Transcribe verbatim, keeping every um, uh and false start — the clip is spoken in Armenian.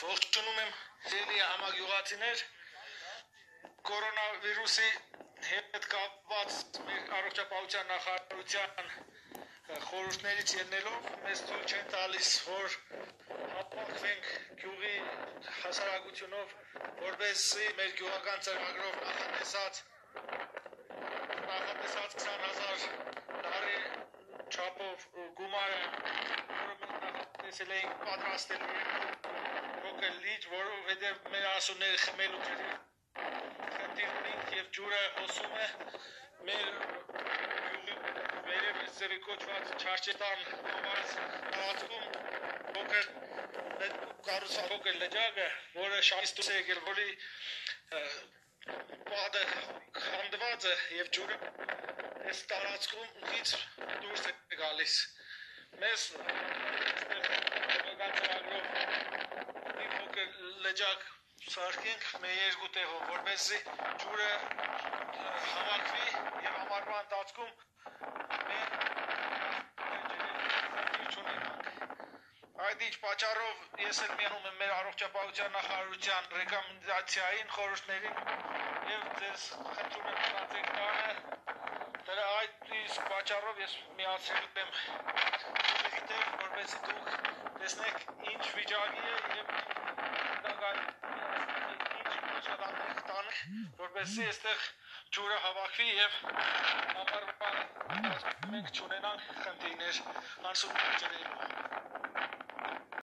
Ողջունում եմ ձերի համագյուղացիներ կորոնավիրուսի հետ կապված մեր առողջապահության նախարարության խորհուրդներից ելնելով մեզ թույլ չեն տալիս որ հապաղվենք գյուղի հասարակությունով որպեսզի մեր գյուղական ծրագրով նախատեսած նախատեսած քսան հազար տարի չափով գումարը որը մենք նախատեսել էինք պատրաստելու լիճ, որովհետև մեր ասուները խմելու խնդիրն և ջուրը հոսում է մեր գյուղի վերևից ձևի կոչված Չարչետան համարած տարածքում փոքր կառուցված փոքր լճակը, որը շահից դուրս է եկել, որի պատը քանդված է և ջուրը այս տարածքում ուղիղ դուրս է գալիս։ Մեզ այստեղ լճակ սարքենք մեր երկու տեղով, որպեսզի ջուրը հավաքվի և ամառվա ընթացքում մեր չունենանք։ Այդ ինչ պատճառով ես էլ միանում եմ մեր առողջապահության նախարարության ռեկոմենդացիային խորհուրդներին և ձեզ խնդրում եմ մտածեք տանը, դրա այդ իսկ պատճառով ես միացրել եմ ուղիղ որպեսզի դուք տեսնեք ինչ վիճակի է և որպեսզի այստեղ ջուրը հավաքվի և ամառվա ընթացքում մենք չունենանք խնդիրներ անցումներ ջրելու։